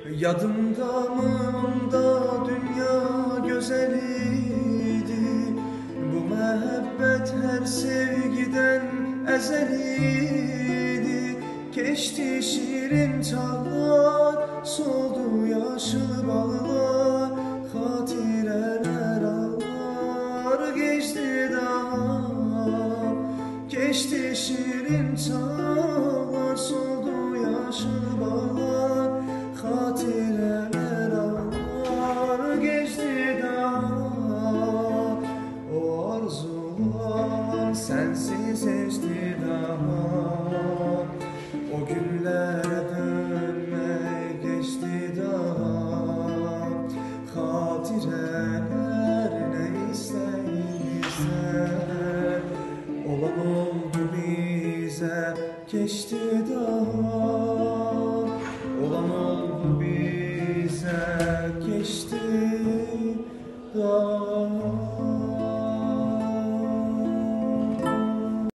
Yadımda mı onda dünya güzeliydi. Bu mehabbet her sevgiden ezeliydi. Geçti şirin çağlar, soldu yaşlı bağlar, hatireler ağlar geçti daha. Geçti şirin çağlar, soldu yaşlı bağlar, hatireler ağlar geçti daha. O arzular sensiz geçti daha. O günlere dönmek geçti daha. Hatireler ne ister olan oldu bize geçti daha. Olan oldu bize geçti daha.